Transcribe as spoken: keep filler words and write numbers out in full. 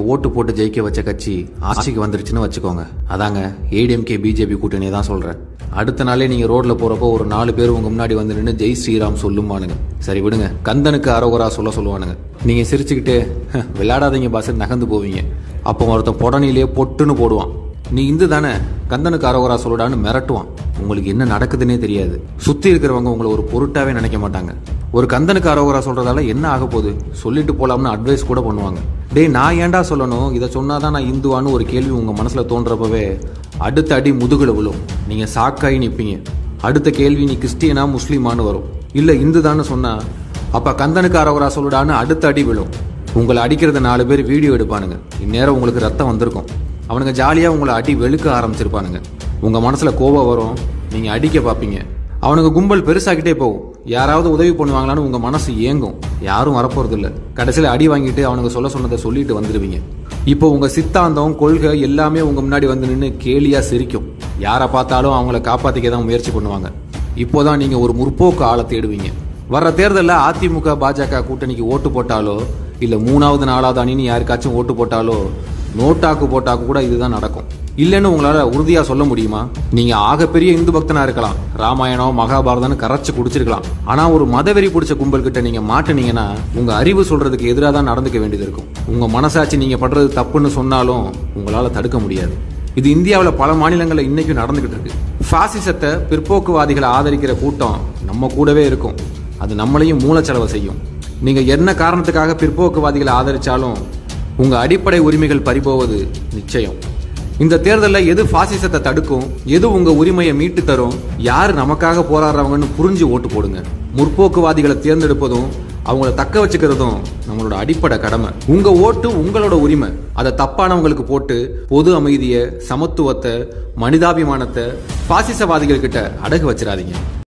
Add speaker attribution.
Speaker 1: ஓட்டு போட்டு ஜெயிக்க வச்ச கட்சி ஆட்சிக்கு வந்துருச்சுன்னு வச்சுக்கோங்க. அதாங்க ஏடிஎம்கே பிஜேபி கூட்டணி தான் சொல்றேன். அடுத்த நாளே நீங்க ரோட்ல போறப்போ ஒரு நாலு பேர் உங்க முன்னாடி வந்து நின்று ஜெய் ஸ்ரீராம் சொல்லுமானுங்க. சரி விடுங்க, கந்தனுக்கு அரோகரா சொல்ல சொல்லுவானுங்க. நீங்க சிரிச்சுக்கிட்டு விளையாடாதீங்க பாஸ் நகர்ந்து போவீங்க. அப்போ ஒருத்தன் பொடனிலேயே பொட்டுன்னு போடுவான். நீ இந்து தானே, கந்தனுக்கு அரோகரா சொல்லுடான்னு மிரட்டுவான். உங்களுக்கு என்ன நடக்குதுன்னே தெரியாது. சுத்தி இருக்கிறவங்க உங்களை ஒரு பொருட்டாவே நினைக்க மாட்டாங்க. ஒரு கந்தனுக்கு அரோகரா சொல்றதால என்ன ஆக போகுது, சொல்லிட்டு போலாம்னு அட்வைஸ் கூட பண்ணுவாங்க. டேய் நான் ஏன்டா சொல்லணும், இதை சொன்னாதான் நான் இந்துவான்னு ஒரு கேள்வி உங்க மனசுல தோன்றப்பவே அடுத்த அடி முதுகுல விழும். நீங்க சாக்காயி நிப்பீங்க. அடுத்த கேள்வி நீ கிறிஸ்டியனா முஸ்லீமான்னு வரும். இல்ல இந்துதான்னு சொன்னா அப்ப கந்தனுக்கு அரோகரா சொல்லுடான்னு அடுத்த அடி விழும். உங்களை அடிக்கிறத நாலு பேர் வீடியோ எடுப்பானுங்க. இந்நேரம் உங்களுக்கு ரத்தம் வந்திருக்கும். அவனுங்க ஜாலியா உங்களை அடி வெளுக்க ஆரம்பிச்சிருப்பானுங்க. உங்க மனசுல கோபம் வரும், நீங்க அடிக்க பாப்பீங்க. அவனுக்கு கும்பல் பெருசாக்கிட்டே போகும். யாராவது உதவி பண்ணுவாங்களான்னு உங்க மனசு ஏங்கும். யாரும் வரப்போறது இல்ல. கடைசியில அடி வாங்கிட்டு அவனுக்கு சொல்ல சொன்னதை சொல்லிட்டு வந்துடுவீங்க. இப்போ உங்க சித்தாந்தம் கொள்கை எல்லாமே உங்க முன்னாடி வந்து நின்று கேலியா சிரிக்கும். யாரை பார்த்தாலும் அவங்கள காப்பாத்திக்க தான் முயற்சி பண்ணுவாங்க. இப்போதான் நீங்க ஒரு முற்போக்கு ஆளை தேடுவீங்க. வர்ற தேர்தலில் அதிமுக பாஜக கூட்டணிக்கு ஓட்டு போட்டாலோ இல்ல மூணாவது நாலாவது அணின்னு யாருக்காச்சும் ஓட்டு போட்டாலோ நோட்டாக்கு போட்டாக்கு கூட இதுதான் நடக்கும். இல்லைன்னு உங்களால உறுதியா சொல்ல முடியுமா? நீங்க ஆகப்பெரிய இந்து பக்தனா இருக்கலாம், ராமாயணம் மகாபாரதம்னு கரைச்சு குடிச்சிருக்கலாம். ஆனா ஒரு மதவெறி பிடிச்ச கும்பல் கிட்ட நீங்க மாட்டினீங்கன்னா உங்க அறிவு சொல்றதுக்கு எதிராக தான் நடந்துக்க வேண்டியது இருக்கும். உங்க மனசாட்சி நீங்க பண்றது தப்புன்னு சொன்னாலும் உங்களால தடுக்க முடியாது. இது இந்தியாவில் பல மாநிலங்களில் இன்னைக்கும் நடந்துகிட்டு இருக்கு. பாசிசத்தை பிற்போக்குவாதிகளை ஆதரிக்கிற கூட்டம் நம்ம கூடவே இருக்கும். அது நம்மளையும் மூலச்செலவை செய்யும். நீங்க என்ன காரணத்துக்காக பிற்போக்குவாதிகளை ஆதரிச்சாலும் உங்க அடிப்படை உரிமைகள் பறிபோவது நிச்சயம். இந்த தேர்தலில் எது பாசிசத்தை தடுக்கும், எது உங்க உரிமையை மீட்டு தரும், யாரு நமக்காக போராடுறவங்கன்னு புரிஞ்சு ஓட்டு போடுங்க. முற்போக்குவாதிகளை தேர்ந்தெடுப்பதும் அவங்கள தக்க வச்சுக்கிறதும் நம்மளோட அடிப்படை கடமை. உங்க ஓட்டு உங்களோட உரிமை. அதை தப்பானவங்களுக்கு போட்டு பொது அமைதியை, சமத்துவத்தை, மனிதாபிமானத்தை பாசிசவாதிகள் கிட்ட அடகு வச்சிடாதீங்க.